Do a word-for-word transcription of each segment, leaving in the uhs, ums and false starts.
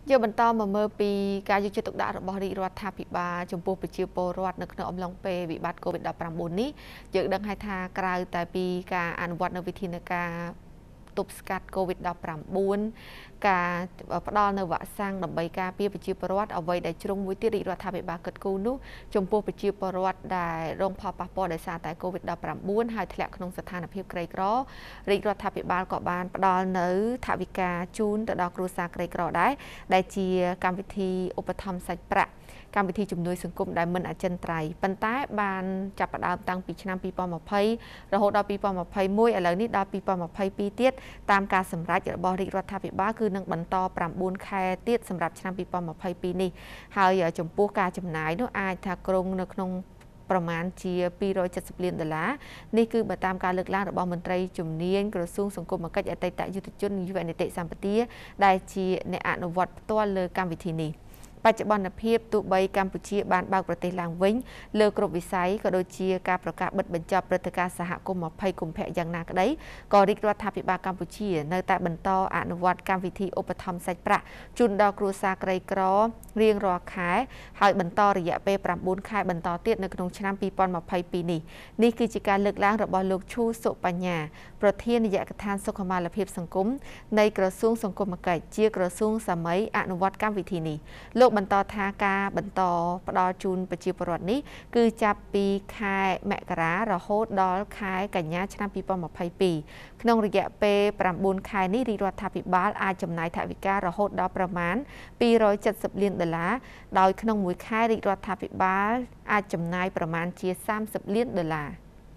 យកបន្តមកមើលពីការយកចិត្តទុកដាក់របស់រាជរដ្ឋាភិបាលចំពោះប្រជាពលរដ្ឋនៅក្នុងអំឡុងពេលវិបត្តិ កូវីដ ដប់ប្រាំបួន នេះយើងដឹងហើយថាក្រៅតែពីការអនុវត្តនៅវិធានការទប់ស្កាត់ កូវីដ ដប់ប្រាំបួន ការផ្ដល់នៅវ៉ាក់សាំងដើម្បីការពារប្រជាពលរដ្ឋអ្វីដែលជ្រុងមួយទៀតរាជរដ្ឋាភិបាលគិតគូរនោះចំពោះប្រជាពលរដ្ឋដែលរងផលប៉ះពាល់ដោយសារតែ កូវីដ ដប់ប្រាំបួន ហើយធ្លាក់ក្នុងស្ថានភាពក្រីក្ររាជរដ្ឋាភិបាលក៏បានផ្ដល់នៅថវិកាជូនទៅដល់គ្រួសារក្រីក្រដែរដែលជាកម្មវិធីឧបត្ថម្ភសាច់ប្រាក់កម្មវិធីជំនួយសង្គមដែលមិនអចិន្ត្រៃយ៍ប៉ុន្តែបានចាប់ផ្ដើមតាំងពីឆ្នាំ ពីរពាន់ម្ភៃ រហូតដល់ ពីរពាន់ម្ភៃមួយ ឥឡូវនេះដល់ ពីរពាន់ម្ភៃពីរ ទៀតតាមការសម្រេចរបស់រាជរដ្ឋាភិបាលគឺនឹងបន្តប្រាំបួនខែទៀតសម្រាប់ឆ្នាំ ពីរពាន់ម្ភៃពីរ នេះហើយចំពោះការចំណាយនោះអាចថាគ្រងនៅក្នុងប្រមាណជាពីររយ칠십លានដុល្លារនេះគឺបើតាមការលើកឡើងរបស់មន្ត្រីជំនាញក្រសួងសង្គមគិច្ចអតីតយុទ្ធជនយុវនីតិសម្បទាដែលជាអ្នកអនុវត្តផ្ទាល់លើកម្មវិធីនេះបច្ចុប្បន្នភាពទោះបីកម្ពុជាបានបើកប្រទេសឡើងវិញលើគ្រប់វិស័យក៏ដូចជាការប្រកាសបិទបញ្ចប់ព្រឹត្តិការណ៍សហគមន៍ម្ភៃកុម្ភៈយ៉ាងណាក្តីក៏រាជរដ្ឋាភិបាលកម្ពុជានៅតែបន្តអនុវត្តកម្មវិធីឧបត្ថម្ភសាច់ប្រាក់ជូនដល់គ្រួសារក្រីក្ររៀងរាល់ខែហើយបន្តរយៈពេលប្រាំបួនខែបន្តទៀតនៅក្នុងឆ្នាំ ពីរពាន់ម្ភៃពីរ នេះនេះគឺជាការលើកឡើងរបស់លោកឈូសុបញ្ញាប្រធាននាយកដ្ឋានសុខុមាលភាពសង្គមនៃក្រសួងសង្គមគិច្ចជាក្រសួងសម័យអនុវត្តកម្មវិធីនេះលោកបន្តថាការបន្តផ្ដល់ជូនប្រជាពលរដ្ឋនេះគឺចាប់ពីខែមករារហូតដល់ខែកញ្ញាឆ្នាំ ពីរពាន់ម្ភៃពីរ ក្នុងរយៈពេលប្រាំបួនខែនេះរាជរដ្ឋាភិបាលអាចចំណាយថវិការហូតដល់ប្រមាណពីររយ칠십លានដុល្លារដោយក្នុងមួយខែរាជរដ្ឋាភិបាលអាចចំណាយប្រមាណជាសាមសិបលានដុល្លារ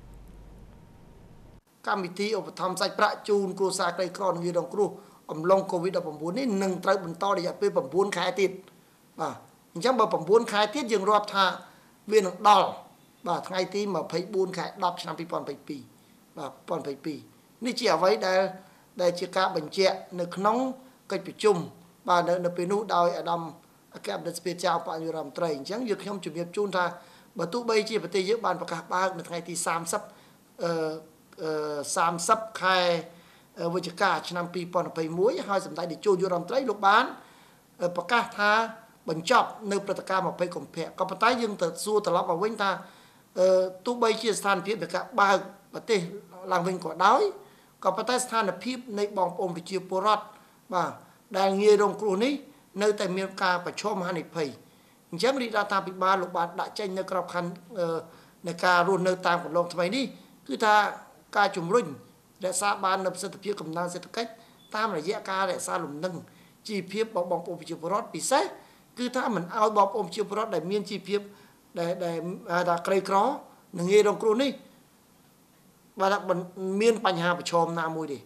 កម្មវិធីឧបត្ថម្ភសាច់ប្រាក់ជូនគ្រួសារក្រីក្រនិងងាយរងគ្រោះអំឡុង កូវីដ ដប់ប្រាំបួន នេះនឹងត្រូវបន្តរយៈពេលប្រាំបួនខែទៀតបាទអញ្ចឹងបើប្រាំបួនខែទៀតយើងរាប់ថាវានឹងដល់បាទថ្ងៃទីម្ភៃបួនខែដប់ឆ្នាំ ពីរពាន់ម្ភៃពីរ បាទ ពីរពាន់ម្ភៃពីរ នេះជាអ្វីដែលដែលជាការបញ្ជាក់នៅក្នុងកិច្ចប្រជុំបាទនៅនៅពេលនោះដោយអាដាមអគ្គរដ្ឋស្ពាតចៅបញ្ញារដ្ឋមន្ត្រីអញ្ចឹងយើងខ្ញុំជំរាបជូនថាបើទោះបីជាប្រទេសយើងបានប្រកាសបើកនៅថ្ងៃទីសាមសិបអឺសាមសិបខែវិច្ឆិកាឆ្នាំ ពីរពាន់ម្ភៃមួយ ហើយសម្ដេចនាយករដ្ឋមន្ត្រីលោកបានប្រកាសថាបញ្ចប់នៅព្រឹត្តិការណ៍ម្ភៃកុម្ភៈក៏ប៉ុន្តែយើងទៅសួរត្រឡប់មកវិញថាទោះបីជាស្ថានភាពនៃការបើកប្រទេសឡើងវិញក៏ដោយក៏ប៉ុន្តែស្ថានភាពនៃបងប្អូនប្រជាពលរដ្ឋបាទដែលងាយរងគ្រោះនេះនៅតែមានការប្រឈមហានិភ័យអញ្ចឹងរាជរដ្ឋាភិបាលលោកបានដាក់ចេញនៅក្របខ័ណ្ឌនៃការរស់នៅតាមកន្លងថ្មីនេះគឺថាការជំរុញរក្សាបាននូវប្រសិទ្ធភាពកំណើនសេដ្ឋកិច្ចតាមរយៈការរក្សាលំនឹងជីវភាពរបស់បងប្អូនប្រជាពលរដ្ឋពិសេសគឺថាមិនឲ្យបងប្អូនប្រជាពលរដ្ឋដែលមានជីវភាពដែលដែលថាក្រីក្រនិងងាយរងគ្រោះនេះបាទមានបញ្ហាប្រឈមណាមួយទេ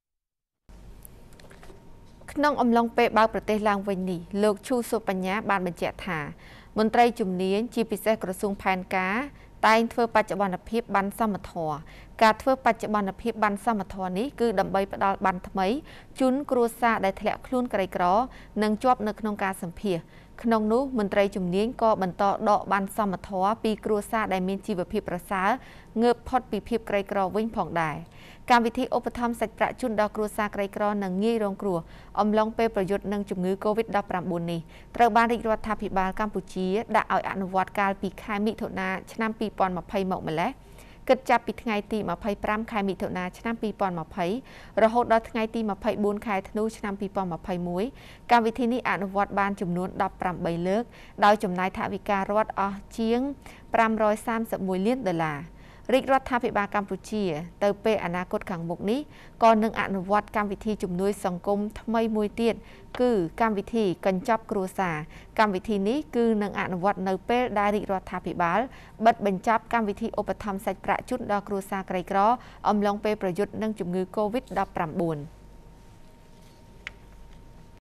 ក្នុងអំឡុងពេលបើកប្រទេសឡើងវិញនេះលោកឈូសុបញ្ញាបានបញ្ជាក់ថាមន្ត្រីជំនាញជាពិសេសក្រសួងផែនការតែងធ្វើបច្ចុប្បន្នភាពបានសមធម៌ការធ្វើបច្ចុប្បន្នភាពបានសមធម៌នេះគឺដើម្បីផ្ដល់បានថ្មីជូនគ្រួសារដែលធ្លាក់ខ្លួនក្រីក្រនិងជាប់នៅក្នុងការសម្ភាសក្នុងនោះមន្ត្រីជំនាញក៏បន្តដកបានសមធម៌ពីគ្រួសារដែលមានជីវភាពប្រសើរងើបផុតពីភាពក្រីក្រវិញផងដែរកម្មវិធីឧបត្ថម្ភសាច់ប្រាក់ជូនដល់គ្រួសារក្រីក្រនិងងាយរងគ្រោះអំឡុងពេលប្រយុទ្ធនឹងជំងឺ កូវីដ ដប់ប្រាំបួន នេះត្រូវបានរាជរដ្ឋាភិបាលកម្ពុជាដាក់ឲ្យអនុវត្តកាលពីខែមិថុនាឆ្នាំ ពីរពាន់ម្ភៃមកម្លេះគិតចាប់ពីថ្ងៃទីម្ភៃប្រាំខែមិថុនាឆ្នាំ ពីរពាន់ម្ភៃ រហូតដល់ថ្ងៃទីម្ភៃបួនខែធ្នូឆ្នាំ ពីរពាន់ម្ភៃមួយ កម្មវិធីនេះអនុវត្តបានចំនួនដប់ប្រាំបីលើកដោយចំណាយថវិការដ្ឋអស់ជាងប្រាំរយសាមសិបមួយលានដុល្លាររាជរដ្ឋាភិបាលកម្ពុជាទៅពេលអនាគតខាងមុខនេះក៏នឹងអនុវត្តកម្មវិធីជំនួយសង្គមថ្មីមួយទៀតគឺកម្មវិធីកញ្ចប់គ្រួសារកម្មវិធីនេះគឺនឹងអនុវត្តនៅពេលដែលរាជរដ្ឋាភិបាលបិទបញ្ចប់កម្មវិធីឧបត្ថម្ភសាច់ប្រាក់ជូនដល់គ្រួសារក្រីក្រអំឡុងពេលប្រយុទ្ធនឹងជំងឺ កូវីដ ដប់ប្រាំបួន